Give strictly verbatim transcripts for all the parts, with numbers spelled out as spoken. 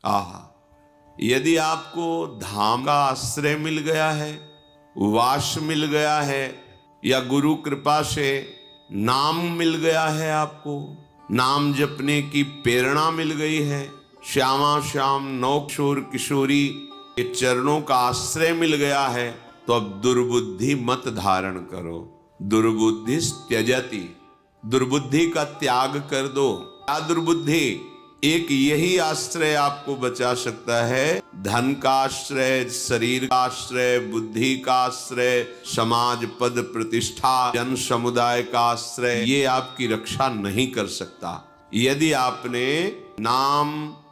आहा, यदि आपको धाम का आश्रय मिल गया है, वास मिल गया है, या गुरु कृपा से नाम मिल गया है, आपको नाम जपने की प्रेरणा मिल गई है, श्यामा श्याम नवकिशोर किशोरी के चरणों का आश्रय मिल गया है, तो अब दुर्बुद्धि मत धारण करो। दुर्बुद्धि त्यजति, दुर्बुद्धि का त्याग कर दो। क्या दुर्बुद्धि? एक यही आश्रय आपको बचा सकता है। धन का आश्रय, शरीर का आश्रय, बुद्धि का आश्रय, समाज पद प्रतिष्ठा, जन समुदाय का आश्रय, ये आपकी रक्षा नहीं कर सकता। यदि आपने नाम,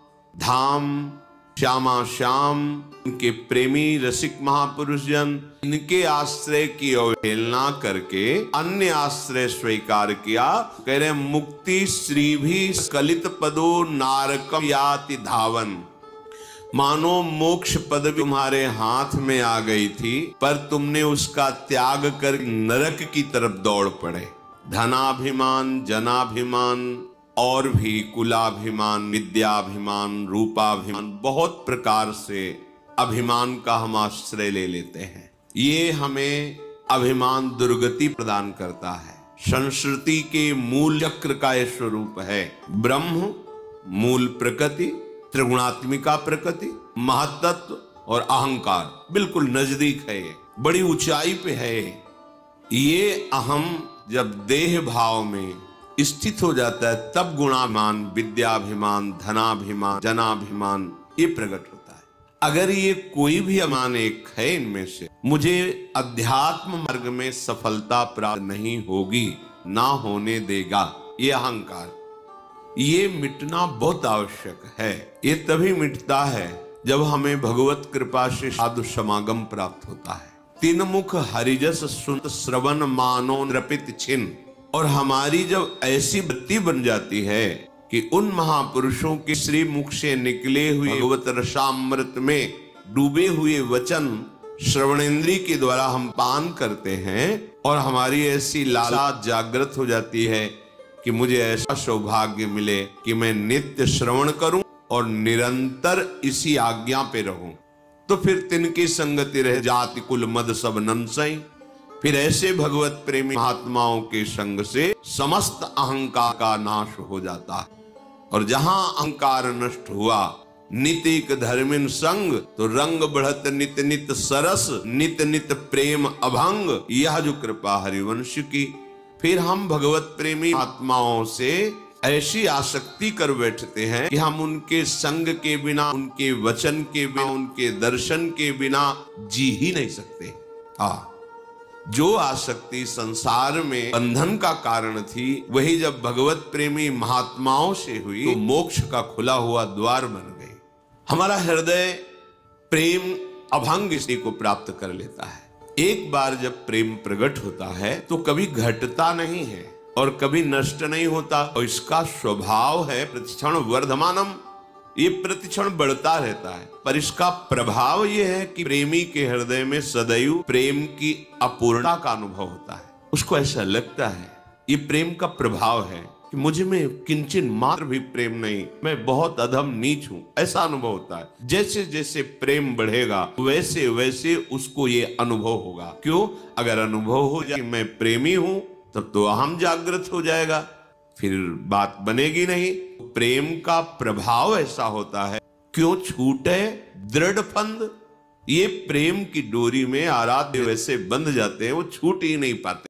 धाम, श्यामा श्याम, उनके प्रेमी रसिक महापुरुष जन, इनके आश्रय की अवहेलना करके अन्य आश्रय स्वीकार किया, कह रहे मुक्ति श्री भी स्खलित पदो नारकम याति धावन। मानो मोक्ष पद भी तुम्हारे हाथ में आ गई थी, पर तुमने उसका त्याग कर नरक की तरफ दौड़ पड़े। धनाभिमान, जनाभिमान और भी कुलाभिमान, विद्याभिमान, रूपाभिमान, बहुत प्रकार से अभिमान का हम आश्रय ले लेते हैं। ये हमें अभिमान दुर्गति प्रदान करता है। संस्कृति के मूल चक्र का यह स्वरूप है। ब्रह्म, मूल प्रकृति, त्रिगुणात्मिका प्रकृति, महत्त्व और अहंकार बिल्कुल नजदीक है, ये बड़ी ऊंचाई पे है। ये अहम जब देह भाव में स्थित हो जाता है, तब गुणाभिमान, विद्याभिमान, धनाभिमान, जनाभिमान ये प्रकट होता है। अगर ये कोई भी अभिमान एक है इनमें से, मुझे अध्यात्म मार्ग में सफलता प्राप्त नहीं होगी, ना होने देगा, ये अहंकार, ये मिटना बहुत आवश्यक है। ये तभी मिटता है जब हमें भगवत कृपा से साधु समागम प्राप्त होता है। तीन मुख हरिजस सुनत श्रवण मानो नृपित छिन्न। और हमारी जब ऐसी वृत्ति बन जाती है कि उन महापुरुषों के श्री मुख से निकले हुए भगवत रसामृत में डूबे हुए वचन श्रवणेंद्री के द्वारा हम पान करते हैं, और हमारी ऐसी लालसा जागृत हो जाती है कि मुझे ऐसा सौभाग्य मिले कि मैं नित्य श्रवण करूं और निरंतर इसी आज्ञा पे रहूं, तो फिर तिनकी संगति रह जाति कुल मद सब नंसई। फिर ऐसे भगवत प्रेमी महात्माओं के संग से समस्त अहंकार का नाश हो जाता है। और जहां अहंकार नष्ट हुआ, नितिक धर्मिन संग, तो रंग बढ़त नित नित सरस, नित नित प्रेम अभंग, यह जो कृपा हरिवंश की। फिर हम भगवत प्रेमी आत्माओं से ऐसी आसक्ति कर बैठते हैं कि हम उनके संग के बिना, उनके वचन के बिना, उनके दर्शन के बिना जी ही नहीं सकते। हाँ, जो आसक्ति संसार में बंधन का कारण थी, वही जब भगवत प्रेमी महात्माओं से हुई तो मोक्ष का खुला हुआ द्वार बन गई। हमारा हृदय प्रेम अभंग इसी को प्राप्त कर लेता है। एक बार जब प्रेम प्रकट होता है तो कभी घटता नहीं है और कभी नष्ट नहीं होता, और इसका स्वभाव है प्रतिक्षण वर्धमानम, ये प्रतिक्षण बढ़ता रहता है। पर इसका प्रभाव ये है कि प्रेमी के हृदय में सदैव प्रेम की अपूर्णता का अनुभव होता है। उसको ऐसा लगता है, ये प्रेम का प्रभाव है कि मुझे में किंचन मात्र भी प्रेम नहीं, मैं बहुत अधम नीच हूं, ऐसा अनुभव होता है। जैसे जैसे प्रेम बढ़ेगा वैसे वैसे उसको ये अनुभव होगा। क्यों? अगर अनुभव हो जाए मैं प्रेमी हूं, तब तो अहम जागृत हो जाएगा, फिर बात बनेगी नहीं। प्रेम का प्रभाव ऐसा होता है, क्यों छूटे दृढ़ फंद। ये प्रेम की डोरी में आराध्य वैसे बंध जाते हैं, वो छूट ही नहीं पाते।